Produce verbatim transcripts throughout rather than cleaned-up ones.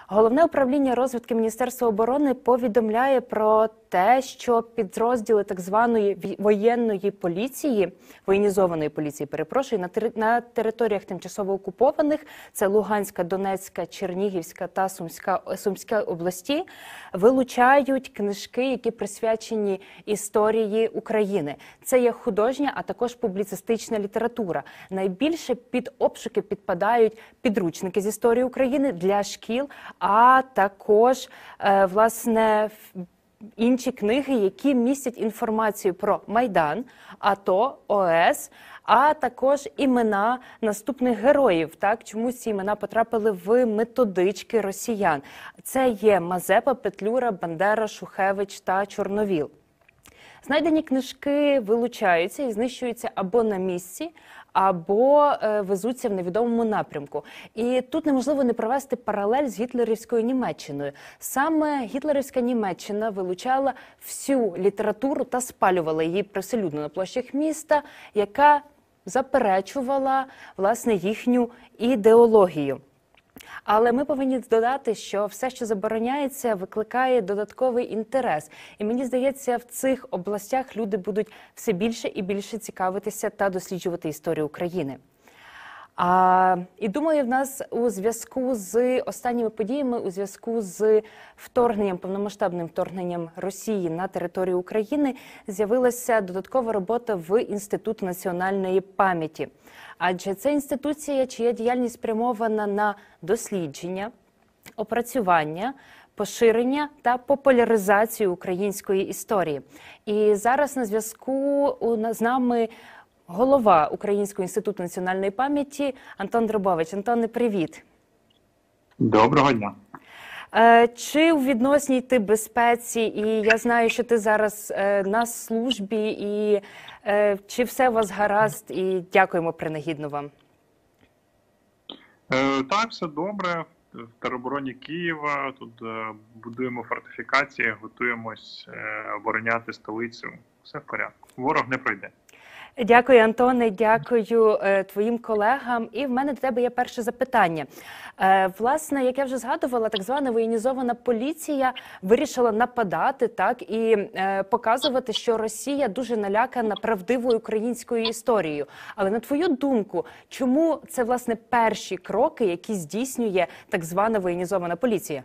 Головне управління розвідки Міністерства оборони повідомляє про те, що підрозділи так званої воєнної поліції, воєнізованої поліції, перепрошую, на, тери, на територіях тимчасово окупованих, це Луганська, Донецька, Чернігівська та Сумська, Сумська області, вилучають книжки, які присвячені історії України. Це є художня, а також публіцистична література. Найбільше під обшуки підпадають підручники з історії України для шкіл, а також, е, власне, інші книги, які містять інформацію про Майдан, АТО, ОС, а також імена наступних героїв. Так, чомусь ці імена потрапили в методички росіян. Це є Мазепа, Петлюра, Бандера, Шухевич та Чорновіл. Знайдені книжки вилучаються і знищуються або на місці, або е, везуться в невідомому напрямку. І тут неможливо не провести паралель з гітлерівською Німеччиною. Саме гітлерівська Німеччина вилучала всю літературу та спалювала її привселюдно на площах міста, яка заперечувала, власне, їхню ідеологію. Але ми повинні додати, що все, що забороняється, викликає додатковий інтерес. І мені здається, в цих областях люди будуть все більше і більше цікавитися та досліджувати історію України. А, і думаю, в нас у зв'язку з останніми подіями, у зв'язку з вторгненням, повномасштабним вторгненням Росії на територію України, з'явилася додаткова робота в Інституті національної пам'яті. Адже це інституція, чия діяльність спрямована на дослідження, опрацювання, поширення та популяризацію української історії. І зараз на зв'язку з нами голова Українського інституту національної пам'яті Антон Драбович. Антоне, привіт. Доброго дня. Чи у відносній ти безпеці, і я знаю, що ти зараз на службі, і чи все у вас гаразд, і дякуємо принагідно вам. Так, все добре. В теробороні Києва, тут будуємо фортифікації, готуємось обороняти столицю. Все в порядку. Ворог не пройде. Дякую, Антоне, дякую е, твоїм колегам. І в мене до тебе є перше запитання. Е, власне, як я вже згадувала, так звана воєнізована поліція вирішила нападати, так, і е, показувати, що Росія дуже налякана правдивою українською історією. Але на твою думку, чому це, власне, перші кроки, які здійснює так звана воєнізована поліція?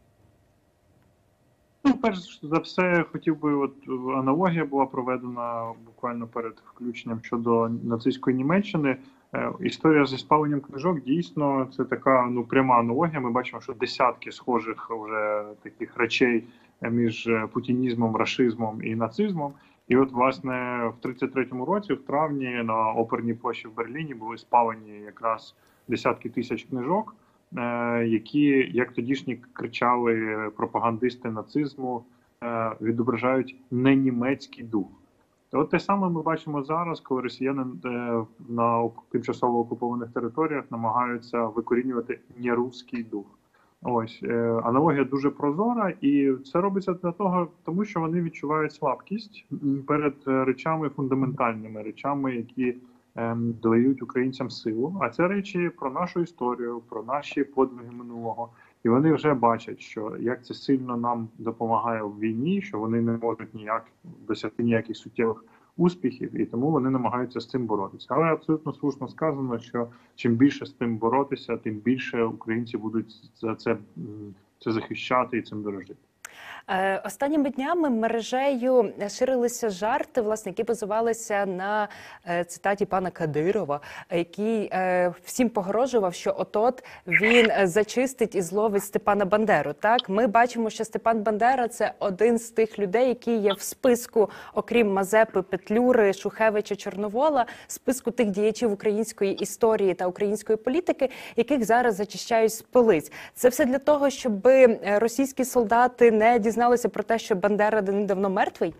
Ну, перш за все, хотів би, от аналогія була проведена буквально перед включенням щодо нацистської Німеччини. Е, історія зі спаленням книжок, дійсно, це така, ну, пряма аналогія. Ми бачимо, що десятки схожих вже таких речей між путінізмом, рашизмом і нацизмом. І от, власне, в тридцять третьому році, в травні, на Оперній площі в Берліні були спалені якраз десятки тисяч книжок, які, як тодішні кричали пропагандисти нацизму, відображають не німецький дух. От те саме ми бачимо зараз, коли росіяни на тимчасово окупованих територіях намагаються викорінювати нерусський дух. Ось, аналогія дуже прозора, і це робиться для того, тому що вони відчувають слабкість перед речами фундаментальними, речами, які дають українцям силу, а це речі про нашу історію, про наші подвиги минулого. І вони вже бачать, що як це сильно нам допомагає в війні, що вони не можуть ніяк досягти ніяких суттєвих успіхів, і тому вони намагаються з цим боротися. Але абсолютно слушно сказано, що чим більше з тим боротися, тим більше українці будуть за це, це захищати і цим дорожити. Останніми днями мережею ширилися жарти, власне, які базувалися на цитаті пана Кадирова, який всім погрожував, що от-от він зачистить і зловить Степана Бандеру. Так, ми бачимо, що Степан Бандера – це один з тих людей, які є в списку, окрім Мазепи, Петлюри, Шухевича, Чорновола, списку тих діячів української історії та української політики, яких зараз зачищають з полиць. Це все для того, щоб російські солдати не дізналися про те, що Бандера давно мертвий?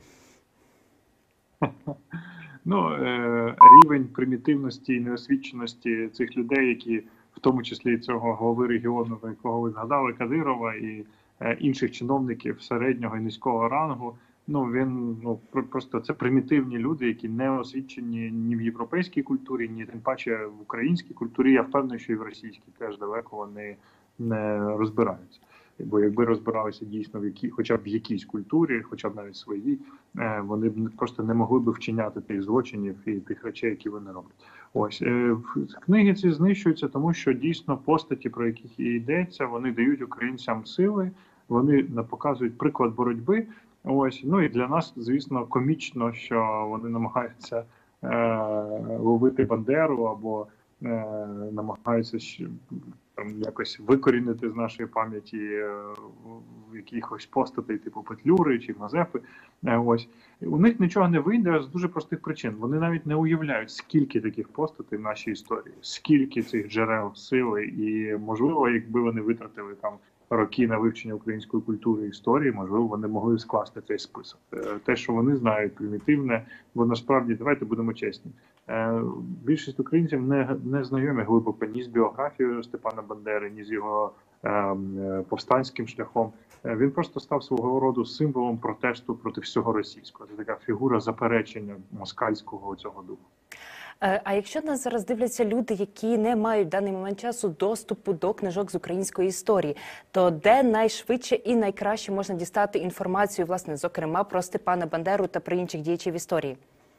Ну, рівень примітивності і неосвіченості цих людей, які, в тому числі цього голови регіону, якого ви згадали, Кадирова, і інших чиновників середнього і низького рангу, ну, він, ну, просто це примітивні люди, які не освічені ні в європейській культурі, ні тим паче в українській культурі. Я впевнений, що і в російській теж далеко вони не розбираються. Бо якби розбиралися дійсно в які, хоча б в якійсь культурі, хоча б навіть своїй, вони б просто не могли б вчиняти тих злочинів і тих речей, які вони роблять. Ось книги ці знищуються, тому що дійсно постаті, про яких і йдеться, вони дають українцям сили, вони показують приклад боротьби. Ось, ну і для нас, звісно, комічно, що вони намагаються е, ловити Бандеру або е, намагаються там якось викорінити з нашої пам'яті е, якихось постатей, типу Петлюри чи Мазепи. Е, ось у них нічого не вийде з дуже простих причин. Вони навіть не уявляють, скільки таких постатей в нашій історії, скільки цих джерел сили, і можливо, якби вони витратили там роки на вивчення української культури і історії, можливо, вони могли скласти цей список. Те, що вони знають, примітивне, бо насправді, давайте будемо чесні, більшість українців не, не знайомі глибоко ні з біографією Степана Бандери, ні з його е, повстанським шляхом. Він просто став свого роду символом протесту проти всього російського. Це така фігура заперечення москальського цього духу. А якщо нас зараз дивляться люди, які не мають в даний момент часу доступу до книжок з української історії, то де найшвидше і найкраще можна дістати інформацію, власне, зокрема, про Степана Бандеру та про інших діячів історії?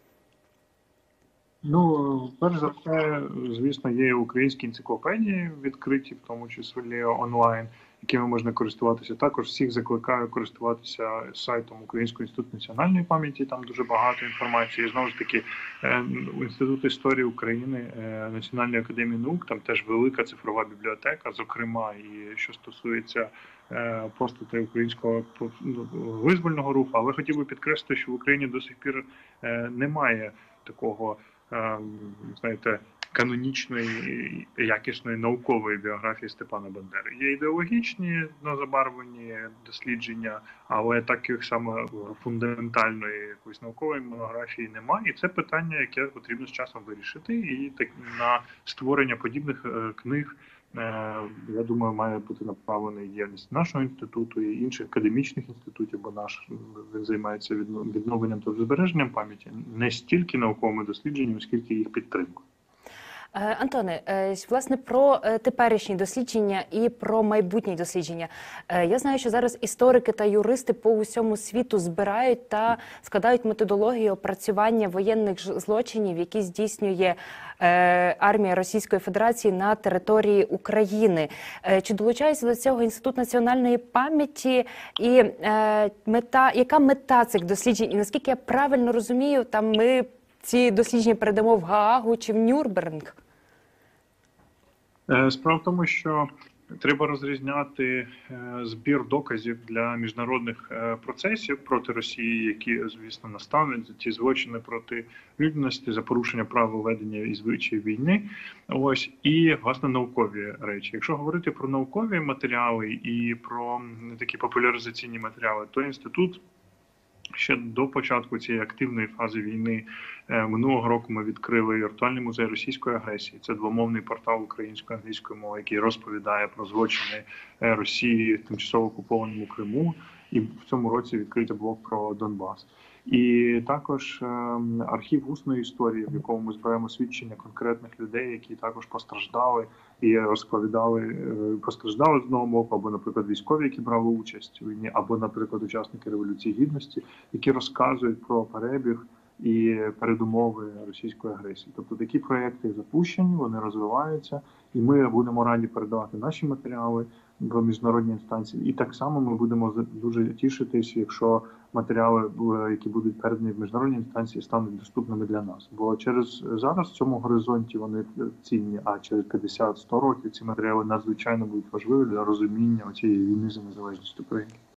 Ну, перш за все, звісно, є українські енциклопедії відкриті, в тому числі онлайн, якими можна користуватися. Також всіх закликаю користуватися сайтом Українського інституту національної пам'яті, там дуже багато інформації. І, знову ж таки, Інститут історії України, Національної академії наук, там теж велика цифрова бібліотека, зокрема, і що стосується постатей українського визвольного руху. Але хотів би підкреслити, що в Україні до сих пір немає такого, знаєте, канонічної, якісної наукової біографії Степана Бандери. Є ідеологічні забарвлені дослідження, але таких саме фундаментальної якоїсь наукової монографії немає. І це питання, яке потрібно з часом вирішити. І так, на створення подібних книг, я думаю, має бути направлена діяльність нашого інституту і інших академічних інститутів, бо наш він займається відновленням та збереженням пам'яті не стільки науковими дослідженнями, скільки їх підтримкою. Антоне, власне, про теперішні дослідження і про майбутні дослідження. Я знаю, що зараз історики та юристи по усьому світу збирають та складають методологію опрацювання воєнних злочинів, які здійснює армія Російської Федерації на території України. Чи долучається до цього Інститут національної пам'яті? І мета, яка мета цих досліджень? І наскільки я правильно розумію, там ми ці дослідження передамо в Гаагу чи в Нюрнберг? Справа в тому, що треба розрізняти збір доказів для міжнародних процесів проти Росії, які, звісно, настануть за ті злочини проти людяності, за порушення прав ведення і звичаїв війни. Ось, і, власне, наукові речі. Якщо говорити про наукові матеріали і про такі популяризаційні матеріали, то інститут ще до початку цієї активної фази війни минулого року ми відкрили віртуальний музей російської агресії. Це двомовний портал української англійської мови, який розповідає про злочини Росії в тимчасово окупованому Криму. І в цьому році відкритий блок про Донбас. І також е, архів усної історії, в якому ми збираємо свідчення конкретних людей, які також постраждали і розповідали, е, постраждали з одного боку, або, наприклад, військові, які брали участь у війні, або, наприклад, учасники Революції Гідності, які розказують про перебіг і передумови російської агресії. Тобто такі проєкти запущені, вони розвиваються, і ми будемо раді передавати наші матеріали в міжнародні інстанції. І так само ми будемо дуже тішитись, якщо матеріали, які будуть передані в міжнародні інстанції, стануть доступними для нас. Бо через зараз в цьому горизонті вони цінні, а через п'ятдесят-сто років ці матеріали надзвичайно будуть важливі для розуміння цієї війни за незалежність України.